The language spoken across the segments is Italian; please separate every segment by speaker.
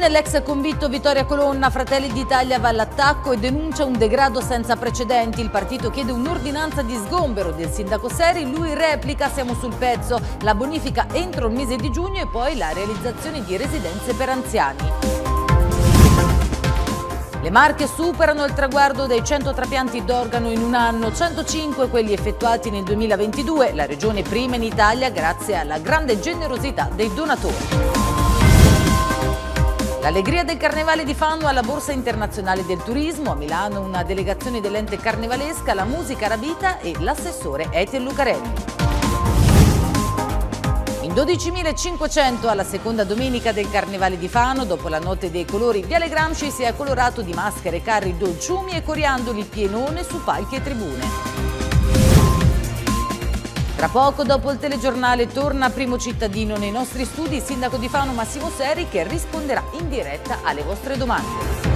Speaker 1: l'ex convitto Vittoria Colonna. Fratelli d'Italia va all'attacco e denuncia un degrado senza precedenti. Il partito chiede un'ordinanza di sgombero del sindaco Seri, lui replica: siamo sul pezzo, la bonifica entro il mese di giugno e poi la realizzazione di residenze per anziani. Le Marche superano il traguardo dei 100 trapianti d'organo in un anno, 105 quelli effettuati nel 2022, la regione prima in Italia grazie alla grande generosità dei donatori. L'allegria del Carnevale di Fano alla Borsa Internazionale del Turismo, a Milano una delegazione dell'ente carnevalesca, la musica arabita e l'assessore Ethel Lucarelli. In 12.500 alla seconda domenica del Carnevale di Fano, dopo la notte dei colori, Viale Gramsci si è colorato di maschere, carri, dolciumi e coriandoli, pienone su palchi e tribune. Tra poco, dopo il telegiornale, torna Primo Cittadino nei nostri studi il sindaco di Fano Massimo Seri, che risponderà in diretta alle vostre domande.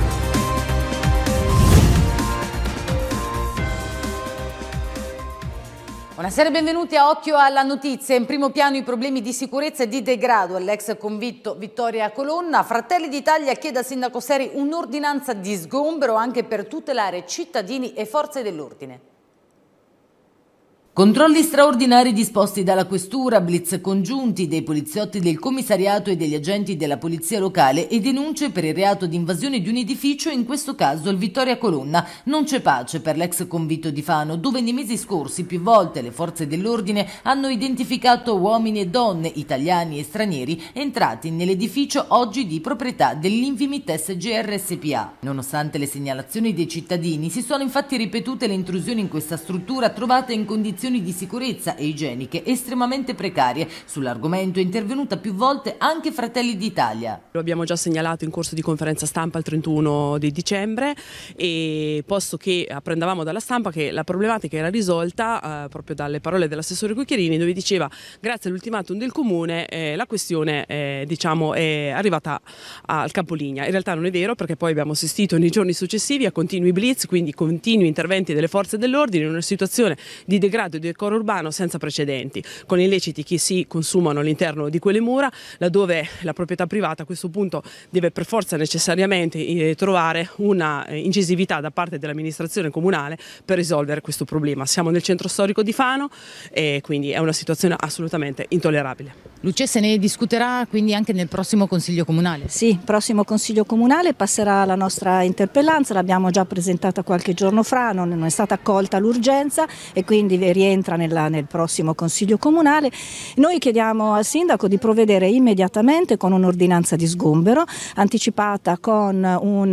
Speaker 1: Buonasera e benvenuti a Occhio alla Notizia. In primo piano i problemi di sicurezza e di degrado all'ex convitto Vittoria Colonna. Fratelli d'Italia chiede al sindaco Seri un'ordinanza di sgombero anche per tutelare cittadini e forze dell'ordine. Controlli straordinari disposti dalla questura, blitz congiunti dei poliziotti del commissariato e degli agenti della polizia locale e denunce per il reato di invasione di un edificio, in questo caso il Vittoria Colonna. Non c'è pace per l'ex convitto di Fano, dove nei mesi scorsi più volte le forze dell'ordine hanno identificato uomini e donne, italiani e stranieri, entrati nell'edificio oggi di proprietà dell'Invimites GR SpA. Nonostante le segnalazioni dei cittadini, si sono infatti ripetute le intrusioni in questa struttura trovate in condizioni di sicurezza e igieniche estremamente precarie. Sull'argomento è intervenuta più volte anche Fratelli d'Italia.
Speaker 2: Lo abbiamo già segnalato in corso di conferenza stampa il 31 di dicembre, e posto che apprendavamo dalla stampa che la problematica era risolta proprio dalle parole dell'assessore Cucchiarini, dove diceva: grazie all'ultimatum del comune la questione è arrivata al capolinea. In realtà non è vero, perché poi abbiamo assistito nei giorni successivi a continui blitz, quindi continui interventi delle forze dell'ordine in una situazione di degrado di decoro urbano senza precedenti, con illeciti che si consumano all'interno di quelle mura, laddove la proprietà privata a questo punto deve per forza necessariamente trovare una incisività da parte dell'amministrazione comunale per risolvere questo problema. Siamo nel centro storico di Fano e quindi è una situazione assolutamente intollerabile.
Speaker 1: Luce, se ne discuterà quindi anche nel prossimo Consiglio Comunale?
Speaker 3: Sì, prossimo Consiglio Comunale passerà la nostra interpellanza, l'abbiamo già presentata qualche giorno fa, non è stata accolta l'urgenza e quindi rientra nel prossimo Consiglio Comunale. Noi chiediamo al sindaco di provvedere immediatamente con un'ordinanza di sgombero anticipata, con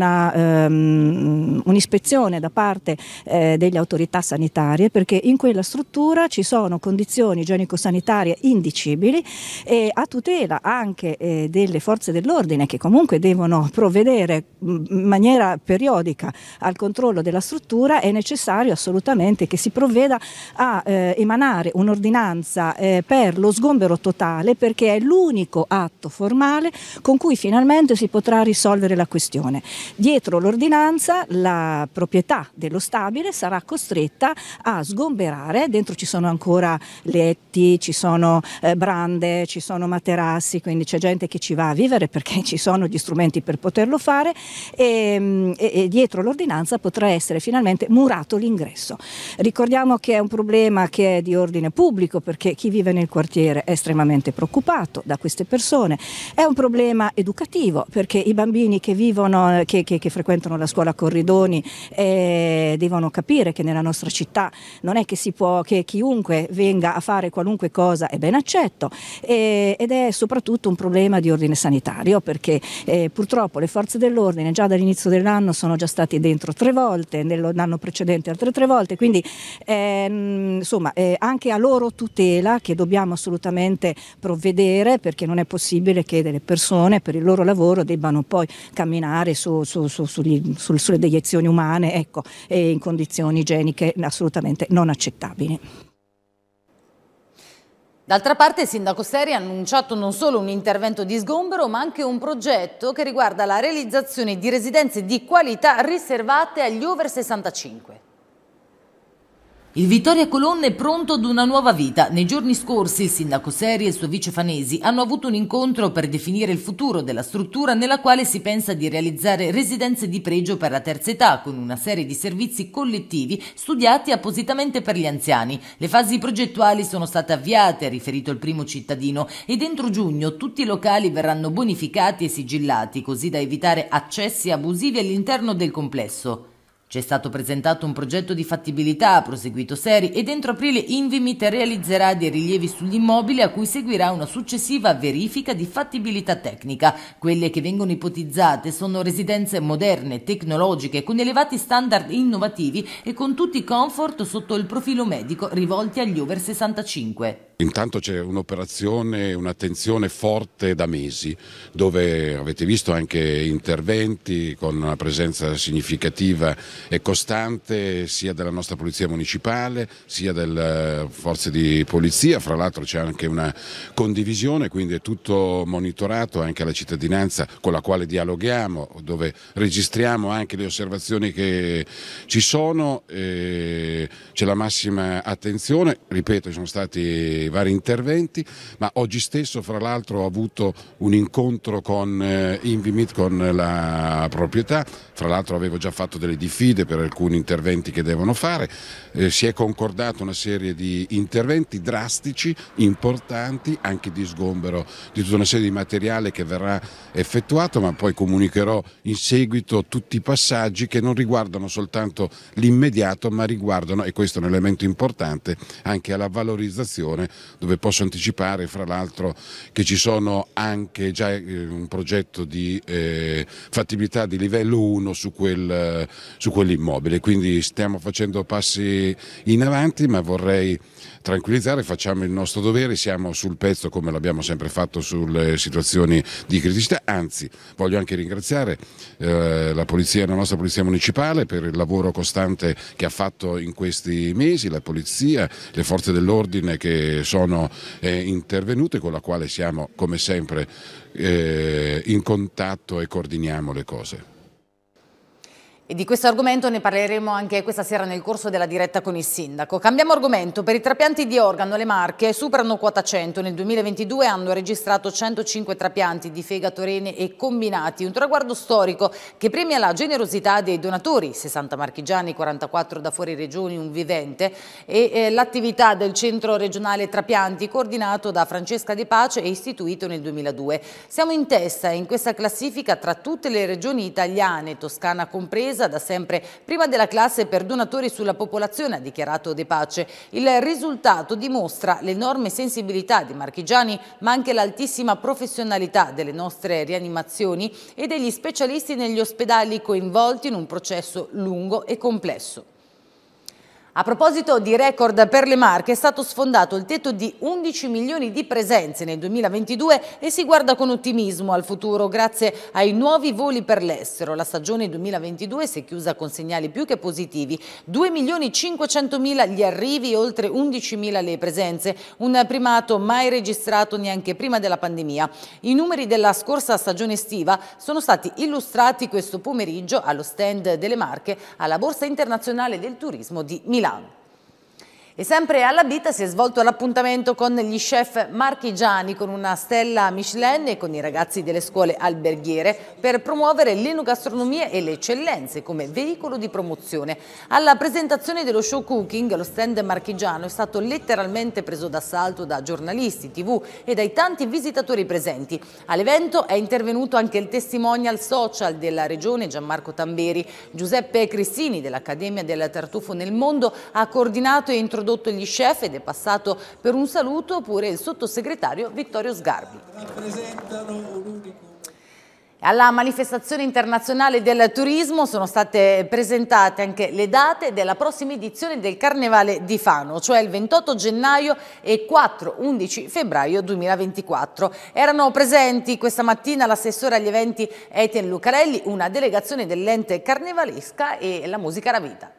Speaker 3: un'ispezione da parte delle autorità sanitarie, perché in quella struttura ci sono condizioni igienico-sanitarie indicibili, e a tutela anche delle forze dell'ordine, che comunque devono provvedere in maniera periodica al controllo della struttura. È necessario assolutamente che si provveda a emanare un'ordinanza per lo sgombero totale, perché è l'unico atto formale con cui finalmente si potrà risolvere la questione. Dietro l'ordinanza la proprietà dello stabile sarà costretta a sgomberare. Dentro ci sono ancora letti, ci sono brande, ci sono materassi, quindi c'è gente che ci va a vivere perché ci sono gli strumenti per poterlo fare, e dietro l'ordinanza potrà essere finalmente murato l'ingresso. Ricordiamo che è un problema che è di ordine pubblico, perché chi vive nel quartiere è estremamente preoccupato da queste persone. È un problema educativo, perché i bambini che vivono, che frequentano la scuola Corridoni devono capire che nella nostra città non è che si può, che chiunque venga a fare qualunque cosa è ben accetto, ed è soprattutto un problema di ordine sanitario, perché purtroppo le forze dell'ordine già dall'inizio dell'anno sono già stati dentro 3 volte, nell'anno precedente altre 3 volte, quindi insomma anche a loro tutela che dobbiamo assolutamente provvedere, perché non è possibile che delle persone per il loro lavoro debbano poi camminare sulle deiezioni umane, ecco, in condizioni igieniche assolutamente non accettabili.
Speaker 1: D'altra parte il sindaco Seri ha annunciato non solo un intervento di sgombero, ma anche un progetto che riguarda la realizzazione di residenze di qualità riservate agli over 65. Il Vittoria Colonna è pronto ad una nuova vita. Nei giorni scorsi il sindaco Seri e il suo vice Fanesi hanno avuto un incontro per definire il futuro della struttura, nella quale si pensa di realizzare residenze di pregio per la terza età, con una serie di servizi collettivi studiati appositamente per gli anziani. Le fasi progettuali sono state avviate, ha riferito il primo cittadino, e entro giugno tutti i locali verranno bonificati e sigillati, così da evitare accessi abusivi all'interno del complesso. C'è stato presentato un progetto di fattibilità, ha proseguito Seri, e entro aprile Invimit realizzerà dei rilievi sugli immobili a cui seguirà una successiva verifica di fattibilità tecnica. Quelle che vengono ipotizzate sono residenze moderne, tecnologiche, con elevati standard innovativi e con tutti i comfort sotto il profilo medico rivolti agli over 65.
Speaker 4: Intanto c'è un'operazione, un'attenzione forte da mesi, dove avete visto anche interventi con una presenza significativa e costante sia della nostra Polizia Municipale sia delle forze di polizia. Fra l'altro c'è anche una condivisione, quindi è tutto monitorato anche alla cittadinanza con la quale dialoghiamo, dove registriamo anche le osservazioni che ci sono. C'è la massima attenzione, ripeto, ci sono stati vari interventi, ma oggi stesso fra l'altro ho avuto un incontro con Invimit, con la proprietà. Fra l'altro avevo già fatto delle diffide per alcuni interventi che devono fare, si è concordato una serie di interventi drastici, importanti, anche di sgombero di tutta una serie di materiale che verrà effettuato, ma poi comunicherò in seguito tutti i passaggi che non riguardano soltanto l'immediato, ma riguardano, e questo è un elemento importante, anche alla valorizzazione, dove posso anticipare fra l'altro che ci sono anche già un progetto di fattibilità di livello 1 su quell'immobile, quindi stiamo facendo passi in avanti, ma vorrei tranquillizzare, facciamo il nostro dovere, siamo sul pezzo come l'abbiamo sempre fatto sulle situazioni di criticità. Anzi, voglio anche ringraziare la nostra Polizia Municipale per il lavoro costante che ha fatto in questi mesi, la Polizia, le forze dell'ordine che sono intervenute, con la quale siamo come sempre in contatto e coordiniamo le cose.
Speaker 5: E di questo argomento ne parleremo anche questa sera nel corso della diretta con il sindaco. Cambiamo argomento. Per i trapianti di organo le Marche superano quota 100. Nel 2022 hanno registrato 105 trapianti di fegato, rene e combinati. Un traguardo storico che premia la generosità dei donatori, 60 marchigiani, 44 da fuori regioni, un vivente, e l'attività del centro regionale trapianti coordinato da Francesca De Pace e istituito nel 2002. Siamo in testa in questa classifica tra tutte le regioni italiane, Toscana compresa, da sempre prima della classe per donatori sulla popolazione, ha dichiarato De Pace. Il risultato dimostra l'enorme sensibilità di marchigiani, ma anche l'altissima professionalità delle nostre rianimazioni e degli specialisti negli ospedali coinvolti in un processo lungo e complesso. A proposito di record per le Marche, è stato sfondato il tetto di 11 milioni di presenze nel 2022 e si guarda con ottimismo al futuro grazie ai nuovi voli per l'estero. La stagione 2022 si è chiusa con segnali più che positivi: 2.500.000 gli arrivi e oltre 11.000 le presenze, un primato mai registrato neanche prima della pandemia. I numeri della scorsa stagione estiva sono stati illustrati questo pomeriggio allo stand delle Marche alla Borsa Internazionale del Turismo di Milano. E sempre alla Bita si è svolto l'appuntamento con gli chef marchigiani con una stella Michelin e con i ragazzi delle scuole alberghiere per promuovere l'enogastronomia e le eccellenze come veicolo di promozione. Alla presentazione dello show cooking, lo stand marchigiano è stato letteralmente preso d'assalto da giornalisti, TV e dai tanti visitatori presenti. All'evento è intervenuto anche il testimonial social della regione Gianmarco Tamberi. Giuseppe Cristini dell'Accademia del Tartufo nel Mondo ha coordinato e introdotto gli chef ed è passato per un saluto pure il sottosegretario Vittorio Sgarbi. Alla manifestazione internazionale del turismo sono state presentate anche le date della prossima edizione del Carnevale di Fano, cioè il 28 gennaio e 4-11 febbraio 2024. Erano presenti questa mattina l'assessore agli eventi Etienne Lucarelli, una delegazione dell'ente carnevalesca e la musica Ravita.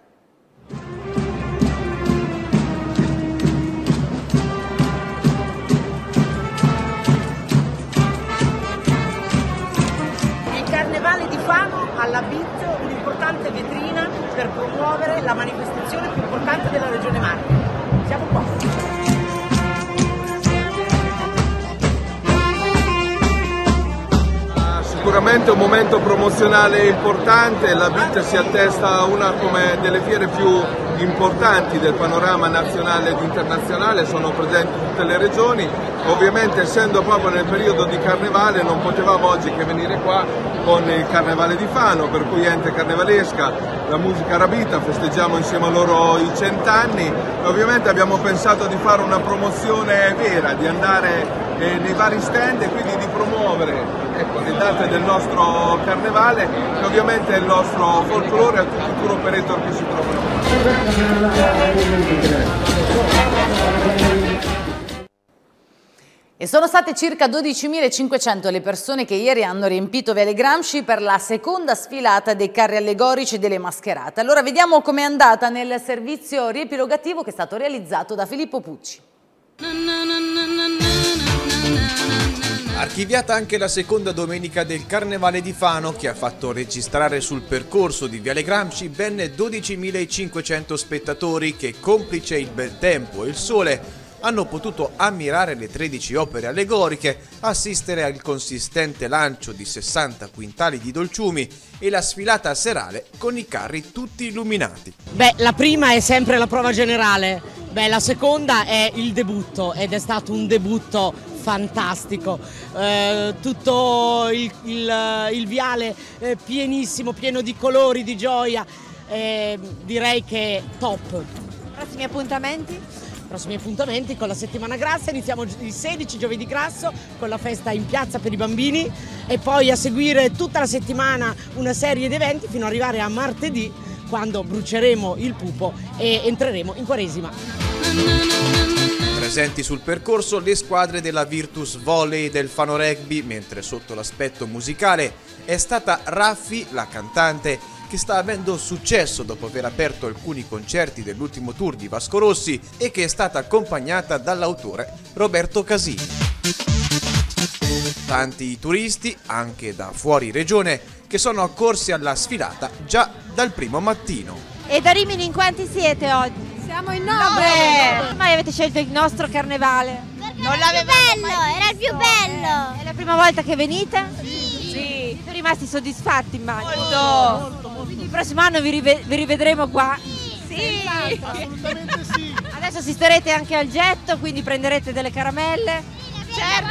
Speaker 6: Carnevale di Fano alla BIT, un'importante vetrina per promuovere la manifestazione più importante festa della Regione Marche. Siamo qua.
Speaker 7: Sicuramente un momento promozionale importante, la BIT si attesta a una come delle fiere più importanti del panorama nazionale ed internazionale, sono presenti tutte le regioni, ovviamente essendo proprio nel periodo di carnevale non potevamo oggi che venire qua con il Carnevale di Fano, per cui ente carnevalesca, la musica arabita, festeggiamo insieme a loro i 100 anni e ovviamente abbiamo pensato di fare una promozione vera, di andare nei vari stand e quindi di promuovere le date del nostro carnevale e ovviamente il nostro folklore a tutti i tour operator che si trovano.
Speaker 5: E sono state circa 12.500 le persone che ieri hanno riempito Viale Gramsci per la seconda sfilata dei carri allegorici e delle mascherate. Allora vediamo com'è andata nel servizio riepilogativo che è stato realizzato da Filippo Pucci.
Speaker 8: Archiviata anche la seconda domenica del Carnevale di Fano, che ha fatto registrare sul percorso di Viale Gramsci ben 12.500 spettatori che, complice il bel tempo e il sole, hanno potuto ammirare le 13 opere allegoriche, assistere al consistente lancio di 60 quintali di dolciumi e la sfilata serale con i carri tutti illuminati.
Speaker 6: Beh, la prima è sempre la prova generale, la seconda è il debutto ed è stato un debutto fantastico, tutto il viale pienissimo, pieno di colori, di gioia, direi che top.
Speaker 9: Prossimi appuntamenti?
Speaker 6: Prossimi appuntamenti con la settimana grassa, iniziamo il 16 giovedì grasso con la festa in piazza per i bambini e poi a seguire tutta la settimana una serie di eventi fino ad arrivare a martedì quando bruceremo il pupo e entreremo in Quaresima.
Speaker 8: Presenti sul percorso le squadre della Virtus Volley e del Fano Rugby, mentre sotto l'aspetto musicale è stata Raffi, la cantante, che sta avendo successo dopo aver aperto alcuni concerti dell'ultimo tour di Vasco Rossi e che è stata accompagnata dall'autore Roberto Casini. Tanti i turisti, anche da fuori regione, che sono accorsi alla sfilata già dal primo mattino.
Speaker 9: E da Rimini in quanti siete oggi?
Speaker 10: Siamo in 9!
Speaker 9: Mai avete scelto il nostro carnevale?
Speaker 10: Non l'avevamo mai. Era il più bello!
Speaker 9: È la prima volta che venite?
Speaker 10: Sì!
Speaker 9: Siete rimasti soddisfatti, immagino?
Speaker 10: Molto!
Speaker 9: Quindi il prossimo anno vi rivedremo qua?
Speaker 10: Sì!
Speaker 9: Assolutamente sì! Adesso assisterete anche al getto, quindi prenderete delle caramelle?
Speaker 10: Certo!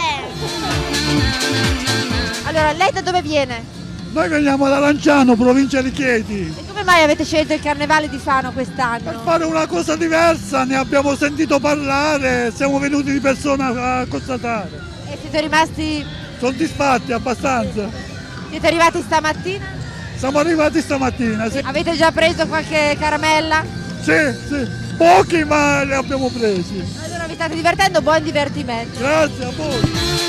Speaker 9: Allora, lei da dove viene?
Speaker 11: Noi veniamo da Lanciano, provincia di Chieti.
Speaker 9: E come mai avete scelto il Carnevale di Fano quest'anno?
Speaker 11: Per fare una cosa diversa, ne abbiamo sentito parlare, siamo venuti di persona a constatare.
Speaker 9: E siete rimasti
Speaker 11: soddisfatti abbastanza?
Speaker 9: Siete arrivati stamattina?
Speaker 11: Siamo arrivati stamattina, sì.
Speaker 9: Avete già preso qualche caramella?
Speaker 11: Sì, pochi ma li abbiamo presi.
Speaker 9: Allora vi state divertendo, buon divertimento.
Speaker 11: Grazie a voi.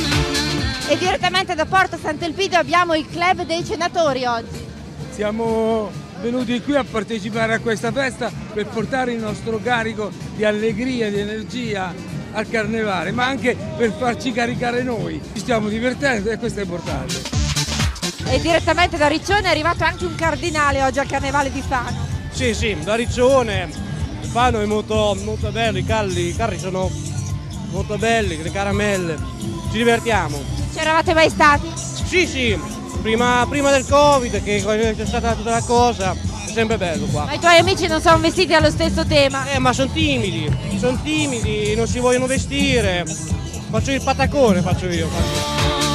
Speaker 9: E direttamente da Porto Sant'Elpidio abbiamo il club dei cenatori oggi.
Speaker 12: Siamo venuti qui a partecipare a questa festa per portare il nostro carico di allegria, di energia al carnevale, ma anche per farci caricare noi. Ci stiamo divertendo e questo è importante.
Speaker 9: E direttamente da Riccione è arrivato anche un cardinale oggi al Carnevale di Fano.
Speaker 13: Sì, da Riccione. Fano è molto bello, i carri sono molto belli, le caramelle. Ci divertiamo.
Speaker 9: C'eravate mai stati?
Speaker 13: Sì, prima del Covid, che c'è stata tutta la cosa, è sempre bello qua.
Speaker 9: Ma i tuoi amici non sono vestiti allo stesso tema?
Speaker 13: Ma sono timidi, non si vogliono vestire. Faccio il patacone, faccio io.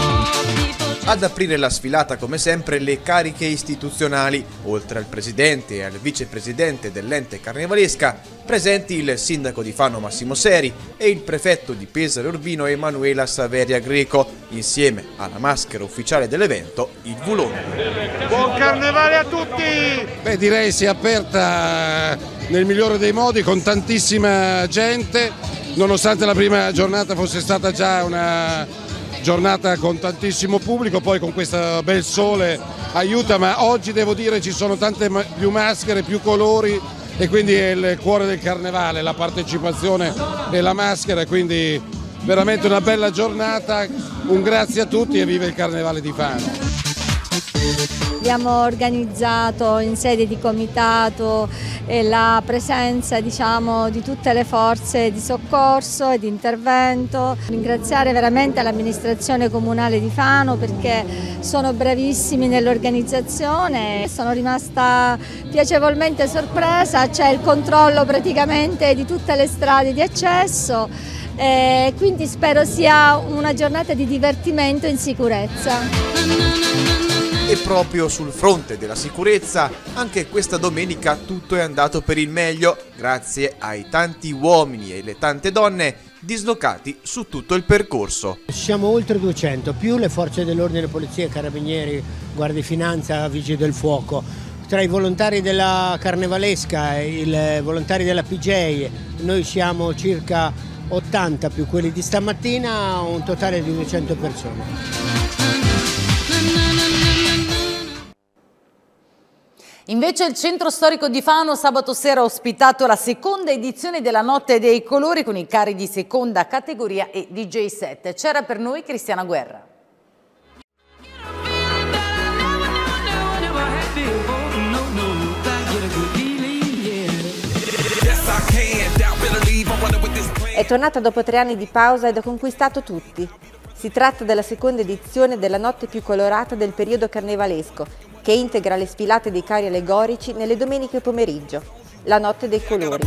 Speaker 8: Ad aprire la sfilata, come sempre, le cariche istituzionali. Oltre al presidente e al vicepresidente dell'ente carnevalesca, presenti il sindaco di Fano Massimo Seri e il prefetto di Pesaro Urbino Emanuela Saveria Greco, insieme alla maschera ufficiale dell'evento, il Vulone.
Speaker 14: Buon carnevale a tutti!
Speaker 4: Direi si è aperta nel migliore dei modi, con tantissima gente, nonostante la prima giornata fosse stata già una giornata con tantissimo pubblico, poi con questo bel sole aiuta, ma oggi devo dire ci sono tante più maschere, più colori e quindi è il cuore del carnevale, la partecipazione e la maschera, quindi veramente una bella giornata, un grazie a tutti e viva il Carnevale di Fano.
Speaker 15: abbiamo organizzato in sede di comitato la presenza, diciamo, di tutte le forze di soccorso e di intervento. Ringraziare veramente l'amministrazione comunale di Fano perché sono bravissimi nell'organizzazione. Sono rimasta piacevolmente sorpresa, c'è il controllo praticamente di tutte le strade di accesso, quindi spero sia una giornata di divertimento in sicurezza.
Speaker 8: E proprio sul fronte della sicurezza, anche questa domenica tutto è andato per il meglio, grazie ai tanti uomini e le tante donne dislocati su tutto il percorso.
Speaker 16: Siamo oltre 200, più le forze dell'ordine, polizia, carabinieri, guardia di finanza, vigili del fuoco. Tra i volontari della Carnevalesca e i volontari della PJ, noi siamo circa 80 più quelli di stamattina, un totale di 200 persone.
Speaker 5: Invece il centro storico di Fano sabato sera ha ospitato la seconda edizione della Notte dei Colori con i carri di seconda categoria e DJ set. C'era per noi Cristiana Guerra.
Speaker 17: È tornata dopo 3 anni di pausa ed ha conquistato tutti. Si tratta della seconda edizione della notte più colorata del periodo carnevalesco, che integra le sfilate dei carri allegorici nelle domeniche pomeriggio, la Notte dei Colori.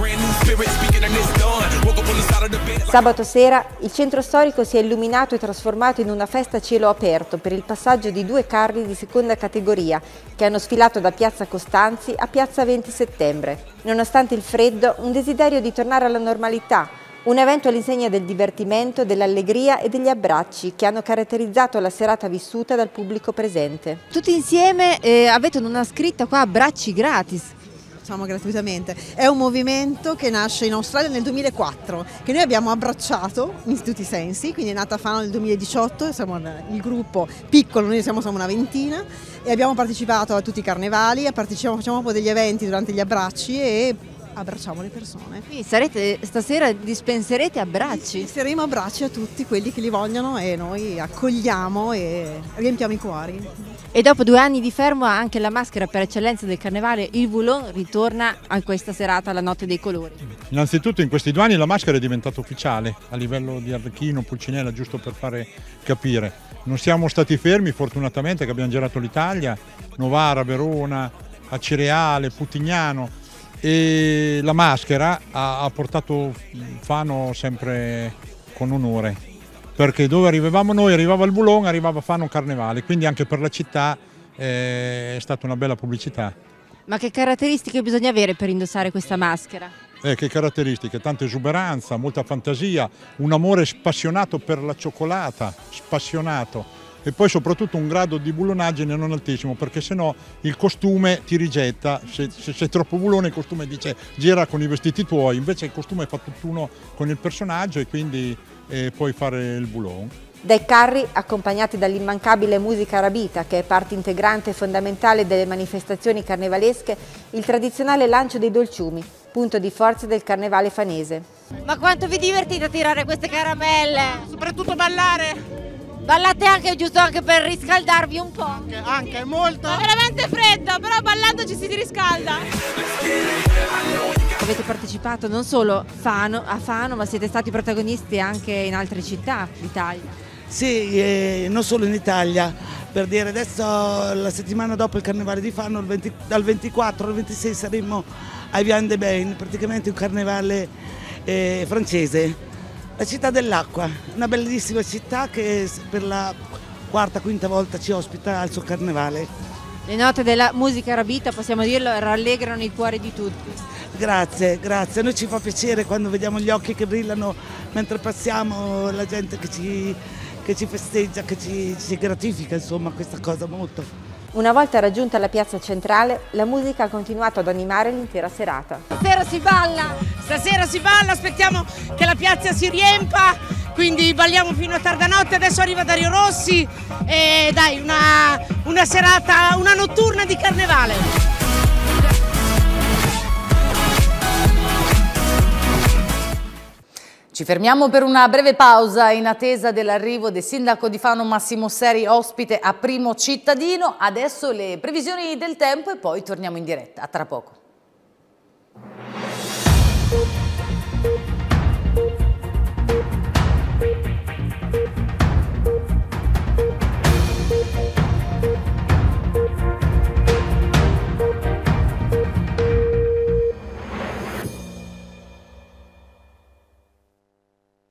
Speaker 17: Sabato sera il centro storico si è illuminato e trasformato in una festa a cielo aperto per il passaggio di 2 carri di seconda categoria che hanno sfilato da Piazza Costanzi a Piazza 20 Settembre. Nonostante il freddo, un desiderio di tornare alla normalità, un evento all'insegna del divertimento, dell'allegria e degli abbracci che hanno caratterizzato la serata vissuta dal pubblico presente.
Speaker 18: Tutti insieme avete una scritta qua, abbracci gratis. Facciamo gratuitamente. È un movimento che nasce in Australia nel 2004, che noi abbiamo abbracciato in tutti i sensi, quindi è nata a Fano nel 2018, siamo il gruppo piccolo, noi siamo una ventina e abbiamo partecipato a tutti i carnevali, facciamo un po' degli eventi durante gli abbracci e abbracciamo le persone. Quindi stasera dispenserete abbracci? Dispenseremo abbracci a tutti quelli che li vogliono e noi accogliamo e riempiamo i cuori.
Speaker 15: E dopo 2 anni di fermo anche la maschera per eccellenza del carnevale, il Voulon, ritorna a questa serata, la Notte dei Colori.
Speaker 19: Innanzitutto in questi 2 anni la maschera è diventata ufficiale a livello di Arlecchino, Pulcinella, giusto per fare capire. Non siamo stati fermi fortunatamente, che abbiamo girato l'Italia, Novara, Verona, Acireale, Putignano. E la maschera ha portato Fano sempre con onore, perché dove arrivavamo noi, arrivava il Voulon, arrivava Fano Carnevale, quindi anche per la città è stata una bella pubblicità.
Speaker 15: Ma che caratteristiche bisogna avere per indossare questa maschera?
Speaker 19: Che caratteristiche? Tanta esuberanza, molta fantasia, un amore spassionato per la cioccolata, spassionato. E poi soprattutto un grado di bullonaggine non altissimo, perché sennò il costume ti rigetta, se sei troppo bullone il costume dice gira con i vestiti tuoi, invece il costume fa tutt'uno con il personaggio e quindi puoi fare il bullone.
Speaker 17: Dai carri, accompagnati dall'immancabile musica arabita, che è parte integrante e fondamentale delle manifestazioni carnevalesche, il tradizionale lancio dei dolciumi, punto di forza del carnevale fanese.
Speaker 9: Ma quanto vi divertite a tirare queste caramelle?
Speaker 10: Soprattutto ballare.
Speaker 9: Ballate anche, giusto anche per riscaldarvi un po'?
Speaker 10: Anche molto.
Speaker 9: È veramente freddo, però ballando ci si riscalda.
Speaker 15: Avete partecipato non solo a Fano, ma siete stati protagonisti anche in altre città d'Italia.
Speaker 20: Sì, non solo in Italia, per dire adesso la settimana dopo il Carnevale di Fano, dal 24 al 26 saremo a Evian-de-Bain, praticamente un carnevale francese. La città dell'acqua, una bellissima città che per la 4ª-5ª volta ci ospita al suo carnevale.
Speaker 15: Le note della musica arabita, possiamo dirlo, rallegrano il cuore di tutti.
Speaker 20: Grazie, grazie. A noi ci fa piacere quando vediamo gli occhi che brillano mentre passiamo, la gente che ci festeggia, che ci gratifica, insomma, questa cosa molto.
Speaker 17: Una volta raggiunta la piazza centrale, la musica ha continuato ad animare l'intera serata.
Speaker 9: Stasera si balla!
Speaker 6: Stasera si balla, aspettiamo che la piazza si riempa, quindi balliamo fino a tarda notte, adesso arriva Dario Rossi e dai, una serata, una notturna di carnevale.
Speaker 5: Ci Ci fermiamo per una breve pausa in attesa dell'arrivo del sindaco di Fano Massimo Seri, ospite a Primo Cittadino. Adesso le previsioni del tempo e poi torniamo in diretta. A tra poco.